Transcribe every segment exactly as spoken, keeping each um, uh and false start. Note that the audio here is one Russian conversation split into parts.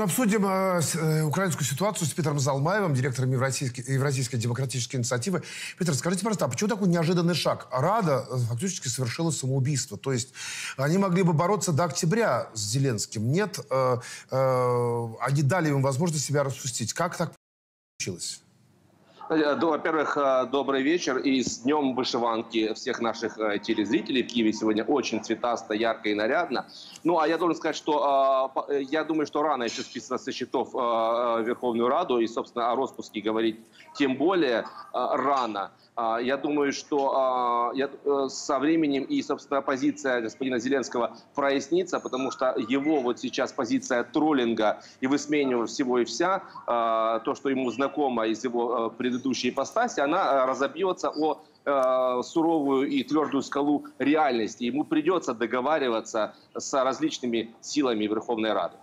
Мы обсудим э, с, э, украинскую ситуацию с Питером Залмаевым, директором Евразийской, Евразийской демократической инициативы. Питер, скажите, пожалуйста, а почему такой неожиданный шаг? Рада э, фактически совершила самоубийство. То есть они могли бы бороться до октября с Зеленским. Нет, э, э, они дали им возможность себя распустить. Как так получилось? Во-первых, добрый вечер и с днем вышиванки всех наших телезрителей. В Киеве сегодня очень цветасто, ярко и нарядно. Ну, а я должен сказать, что э, я думаю, что рано еще списывать со счетов э, Верховную Раду и, собственно, о распуске говорить тем более э, рано. Uh, я думаю, что uh, я, uh, со временем и, собственно, позиция господина Зеленского прояснится, потому что его вот сейчас позиция троллинга и высмеивания всего и вся, uh, то, что ему знакомо из его uh, предыдущей ипостаси, она uh, разобьется о uh, суровую и твердую скалу реальности. Ему придется договариваться с различными силами Верховной Рады.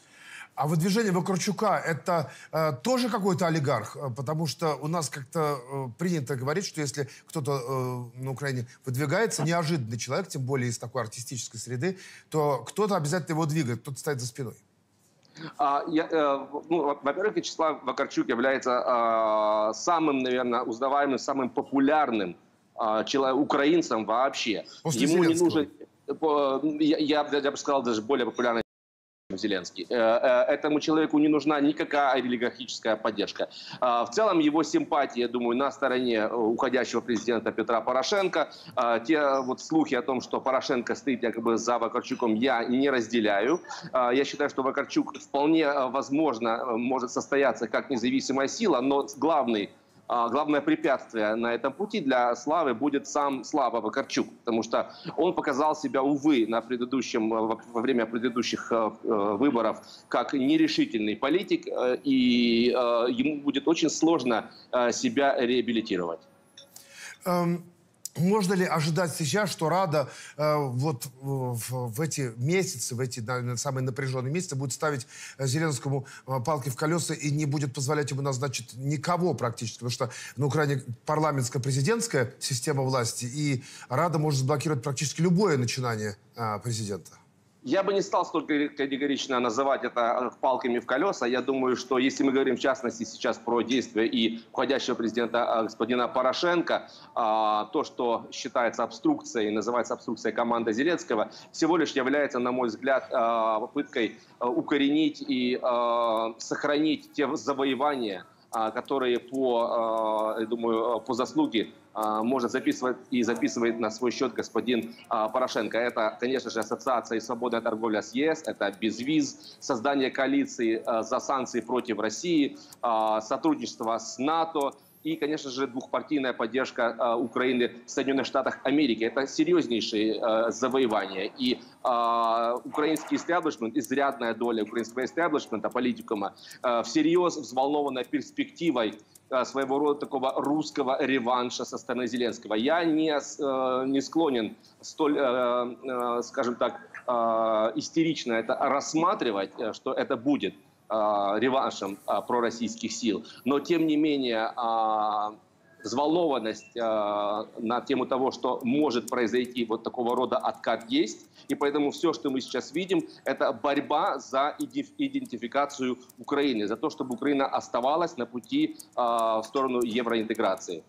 А выдвижение Вакарчука – это э, тоже какой-то олигарх? Потому что у нас как-то э, принято говорить, что если кто-то э, на Украине выдвигается, неожиданный человек, тем более из такой артистической среды, то кто-то обязательно его двигает, кто-то стоит за спиной. А, я, э, ну, во-первых, Вячеслав Вакарчук является э, самым, наверное, узнаваемым, самым популярным э, человек, украинцем вообще. После Ему не Зеленского. нужен, я, я, я бы сказал, даже более популярный Зеленский. Этому человеку не нужна никакая олигархическая поддержка. В целом его симпатии, я думаю, на стороне уходящего президента Петра Порошенко. Те вот слухи о том, что Порошенко стоит якобы за Вакарчуком, я не разделяю. Я считаю, что Вакарчук вполне возможно может состояться как независимая сила, но главный Главное препятствие на этом пути для Славы будет сам Слава Вакарчук, потому что он показал себя, увы, на предыдущем, во время предыдущих выборов как нерешительный политик, и ему будет очень сложно себя реабилитировать. Можно ли ожидать сейчас, что Рада э, вот в, в эти месяцы, в эти наверное, самые напряженные месяцы будет ставить Зеленскому э, палки в колеса и не будет позволять ему назначить никого практически? Потому что на Украине парламентско-президентская система власти, и Рада может заблокировать практически любое начинание э, президента. Я бы не стал столь категорично называть это палками в колеса. Я думаю, что если мы говорим в частности сейчас про действия и уходящего президента господина Порошенко, то, что считается обструкцией, называется обструкцией команды Зеленского, всего лишь является, на мой взгляд, попыткой укоренить и сохранить те завоевания, которые по, я думаю, по заслуге может записывать и записывает на свой счет господин Порошенко. Это, конечно же, ассоциация и свободная торговля с ЕС, это безвиз, создание коалиции за санкции против России, сотрудничество с НАТО и, конечно же, двухпартийная поддержка Украины в Соединенных Штатах Америки. Это серьезнейшие завоевания. И украинский истеблишмент, изрядная доля украинского истеблишмента, политикума, всерьез взволнована перспективой своего рода такого русского реванша со стороны Зеленского. Я не, не склонен столь, скажем так, истерично это рассматривать, что это будет реваншем пророссийских сил. Но, тем не менее, взволнованность на тему того, что может произойти вот такого рода откат, есть. И поэтому все, что мы сейчас видим, это борьба за идентификацию Украины, за то, чтобы Украина оставалась на пути в сторону евроинтеграции.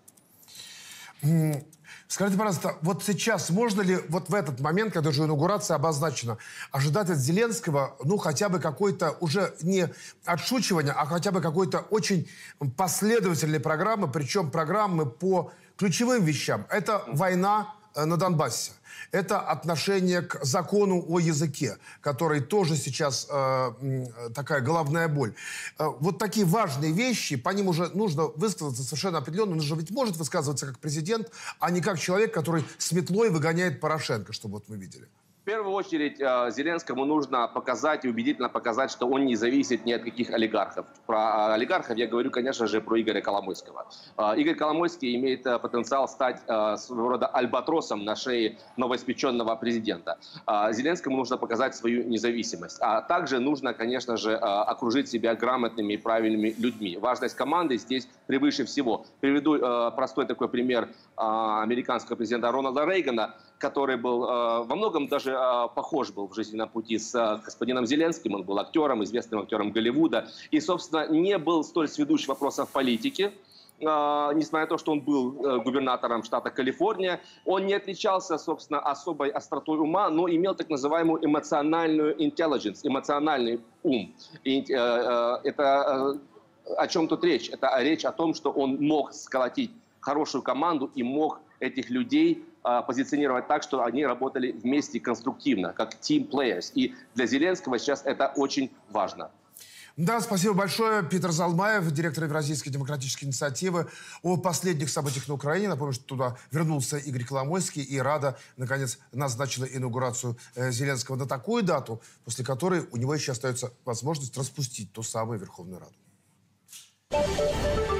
Скажите, пожалуйста, вот сейчас можно ли вот в этот момент, когда уже инаугурация обозначена, ожидать от Зеленского, ну, хотя бы какой-то уже не отшучивание, а хотя бы какой-то очень последовательной программы, причем программы по ключевым вещам? Это война на Донбассе. Это отношение к закону о языке, который тоже сейчас э, такая головная боль. Э, вот такие важные вещи, по ним уже нужно высказываться совершенно определенно. Он же ведь может высказываться как президент, а не как человек, который с метлой выгоняет Порошенко, чтобы вот мы видели. В первую очередь Зеленскому нужно показать и убедительно показать, что он не зависит ни от каких олигархов. Про олигархов я говорю, конечно же, про Игоря Коломойского. Игорь Коломойский имеет потенциал стать своего рода альбатросом на шее новоиспеченного президента. Зеленскому нужно показать свою независимость. А также нужно, конечно же, окружить себя грамотными и правильными людьми. Важность команды здесь превыше всего. Приведу простой такой пример американского президента Рональда Рейгана. который был э, во многом даже э, похож был в жизненном пути с э, господином Зеленским. Он был актером, известным актером Голливуда. И, собственно, не был столь сведущ в вопросах политики. Uh, несмотря на то, что он был uh, губернатором штата Калифорния, он не отличался, собственно, особой остротой ума, но имел так называемую эмоциональную intelligence, эмоциональный ум. И, uh, uh, это uh, о чем тут речь? Это речь о том, что он мог сколотить хорошую команду и мог этих людей uh, позиционировать так, что они работали вместе конструктивно, как team players. И для Зеленского сейчас это очень важно. Да, спасибо большое. Питер Залмаев, директор Евразийской демократической инициативы, о последних событиях на Украине. Напомню, что туда вернулся Игорь Коломойский, и Рада, наконец, назначила инаугурацию э, Зеленского на такую дату, после которой у него еще остается возможность распустить ту самую Верховную Раду.